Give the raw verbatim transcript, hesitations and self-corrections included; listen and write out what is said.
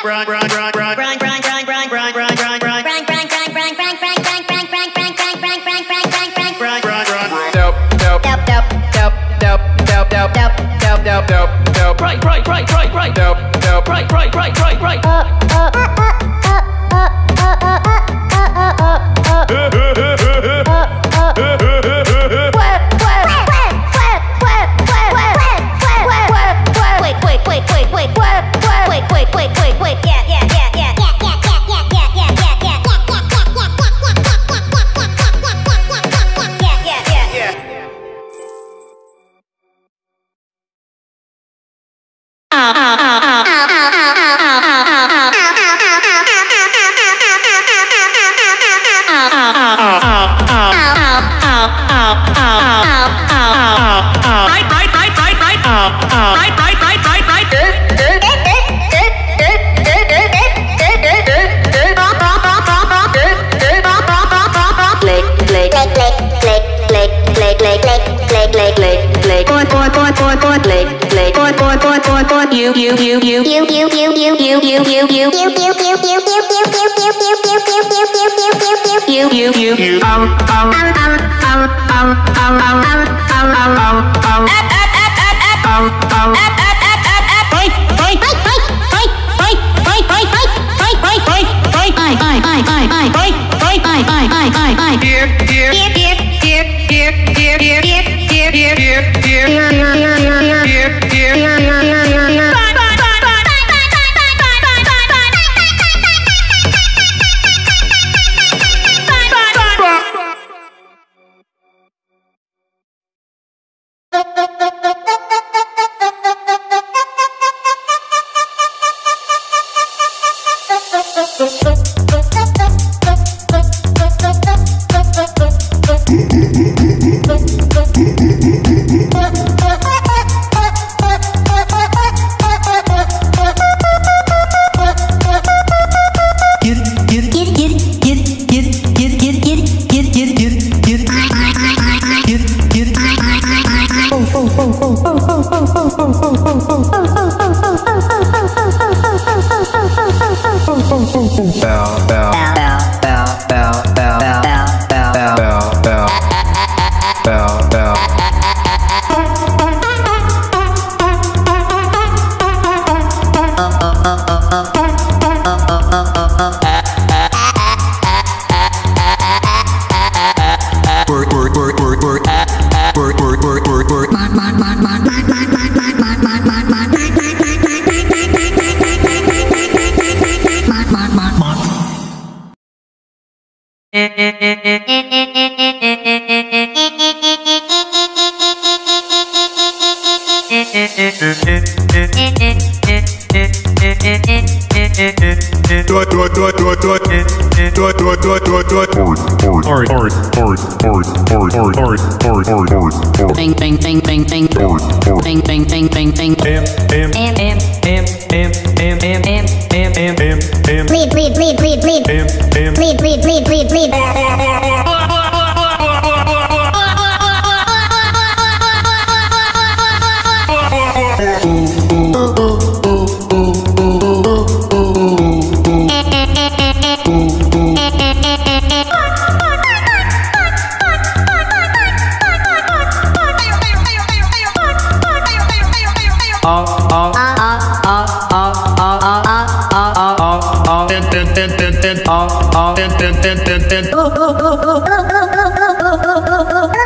You you you you you you you you you you you you you you you you you you um um um um um um um um um um fight fight fight fight fight fight fight fight fight fight fight fight fight fight fight fight fight fight fight here here here here here here here here here here here here here here Bing bing bing bing bing bing bing bing bing bing am am am am am am am am am am am am bleed bleed bleed bleed bleed am am bleed bleed bleed bleed bleed Oh, oh, oh, oh, oh, oh, oh, oh, oh, oh, oh, oh, oh, oh, oh,